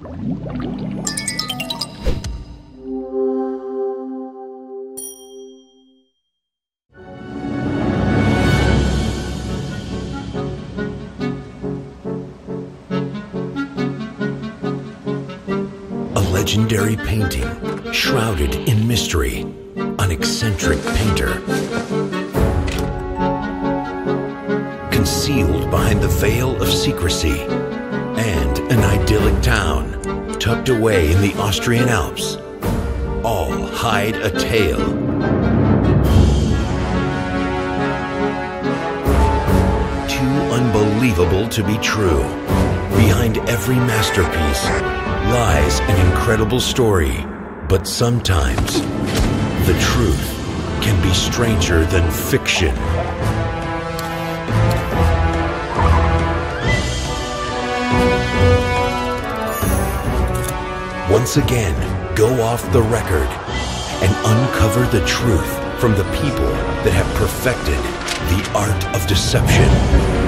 Legendary painting, shrouded in mystery, an eccentric painter. Concealed behind the veil of secrecy, and an idyllic town, tucked away in the Austrian Alps, all hide a tale. Too unbelievable to be true. Behind every masterpiece lies an incredible story, but sometimes the truth can be stranger than fiction. Once again, go off the record and uncover the truth from the people that have perfected the art of deception.